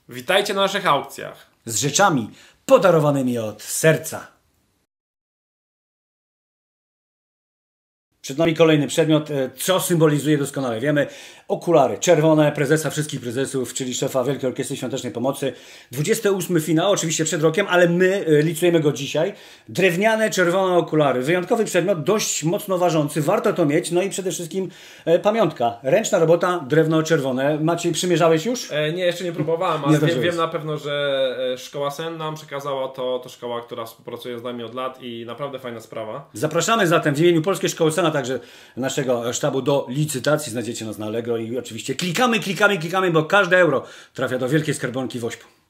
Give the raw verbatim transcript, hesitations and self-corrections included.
Witajcie na naszych aukcjach. Z rzeczami podarowanymi od serca. Przed nami kolejny przedmiot, co symbolizuje doskonale wiemy. Okulary czerwone prezesa wszystkich prezesów, czyli szefa Wielkiej Orkiestry Świątecznej Pomocy. dwudziesty ósmy finał, oczywiście przed rokiem, ale my licytujemy go dzisiaj. Drewniane, czerwone okulary. Wyjątkowy przedmiot, dość mocno ważący. Warto to mieć. No i przede wszystkim e, pamiątka. Ręczna robota, drewno czerwone. Maciej, przymierzałeś już? E, nie, jeszcze nie próbowałem, ale wiem, wiem na pewno, że Szkoła Sen nam przekazała to. To szkoła, która współpracuje z nami od lat i naprawdę fajna sprawa. Zapraszamy zatem w imieniu Polskiej Szkoły Sena, także naszego sztabu do licytacji. Znajdziecie nas na Allegro i oczywiście klikamy, klikamy, klikamy, bo każde euro trafia do wielkiej skarbonki Wośpu.